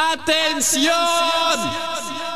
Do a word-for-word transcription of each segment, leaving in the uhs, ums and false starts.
¡Atención!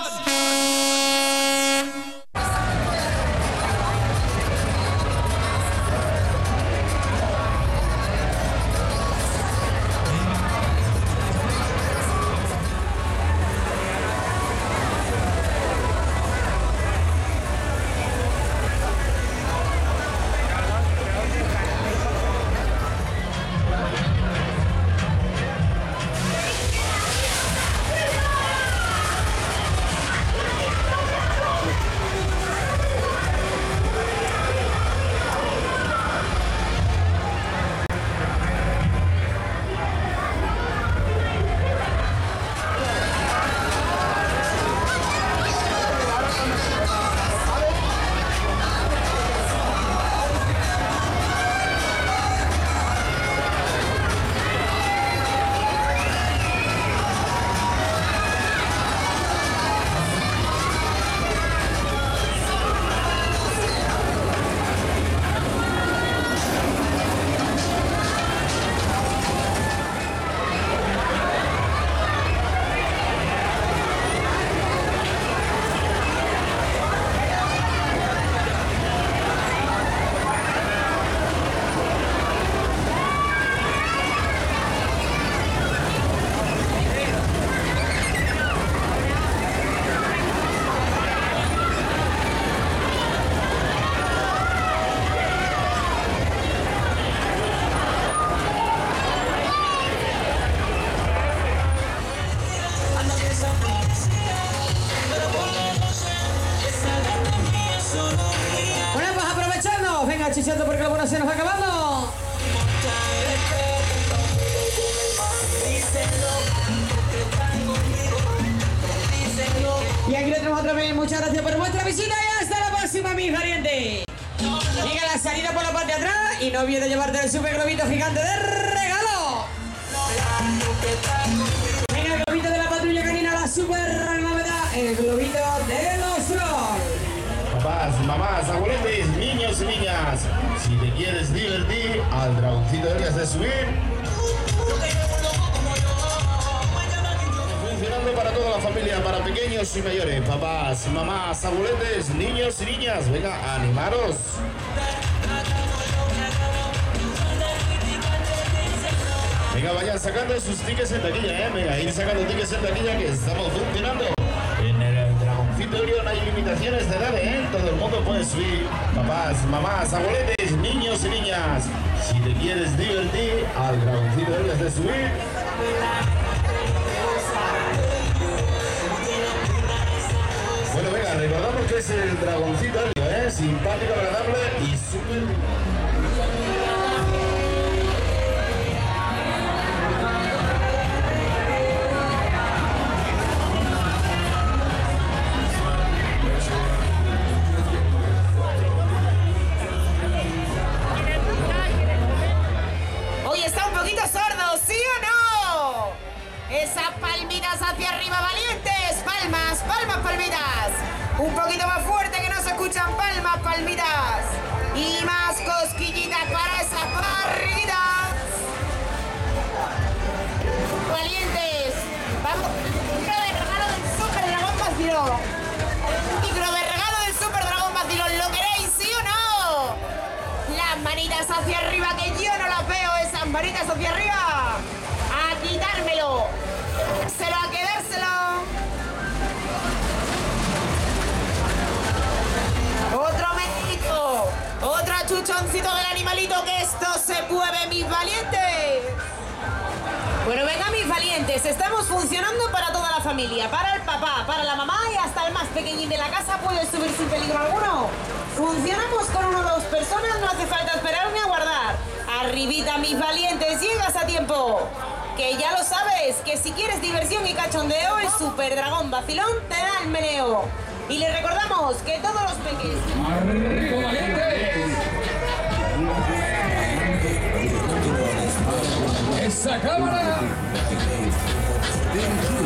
Chichando porque la buena se nos va acabando. Y aquí lo tenemos otra vez. Muchas gracias por vuestra visita y hasta la próxima, mis parientes. Llega la salida por la parte de atrás y no olvides llevarte el super globito gigante de regalo. Venga, el globito de la patrulla canina, la super novedad, el globito de los trolls. Papás, mamás, abueletes, niños y niñas, si te quieres divertir, al dragoncito deberías de subir. Funcionando para toda la familia, para pequeños y mayores. Papás, mamás, abueletes, niños y niñas, venga, animaros. Venga, vayan sacando sus tickets en taquilla, eh. Venga, ir sacando tickets en taquilla que estamos funcionando. En el Dragoncito no hay limitaciones de edad, ¿eh? Todo el mundo puede subir. Papás, mamás, abueletes, niños y niñas. Si te quieres divertir, al Dragoncito debes de subir. Bueno, venga, recordamos que es el Dragoncito, ¿eh? Simpático, agradable y súper... Esas palmitas hacia arriba, valientes. Palmas, palmas, palmitas. Un poquito más fuerte que no se escuchan palmas, palmitas. Y más cosquillitas para esas barritas. Valientes. Vamos. Micro de regalo del Super Dragón Vacilón. Micro de regalo del Super Dragón Vacilón. ¿Lo queréis, sí o no? Las manitas hacia arriba, que yo no las veo. Esas manitas hacia arriba. A quitármelo. Se lo a quedárselo. Otro medito. Otro chuchoncito del animalito, que esto se mueve, mis valientes. Bueno, venga, mis valientes. Estamos funcionando para toda la familia. Para el papá, para la mamá y hasta el más pequeñín de la casa puede subir sin peligro alguno. Funcionamos con una o dos personas, no hace falta esperar ni aguardar. Arribita, mis valientes, llegas a tiempo. Que ya lo sabes, que si quieres diversión y cachondeo, el Super Dragón Vacilón te da el meneo. Y le recordamos que todos los peques... ¡Arriba, valientes! ¡Esa cámara!